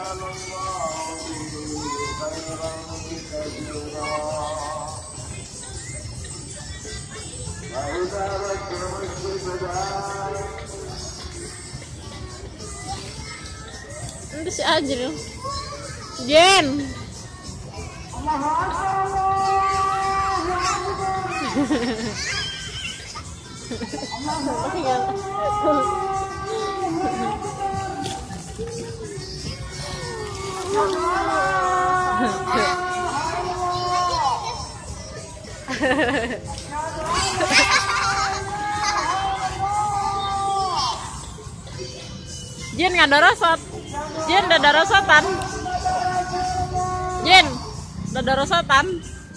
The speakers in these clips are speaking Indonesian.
Itu si Ajril. Jen. Jen nggak ada rosot. Jen udah ada rosotan. Jen udah ada rosotan.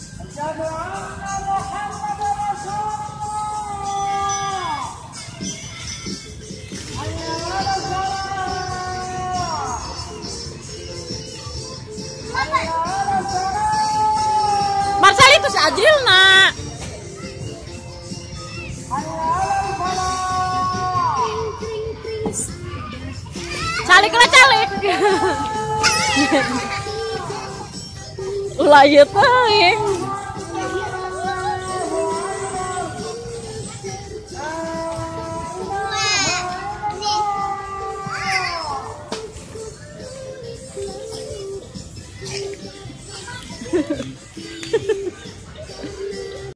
Marcel itu si Ajril nak. Calik lah calik. Ulah ya teh.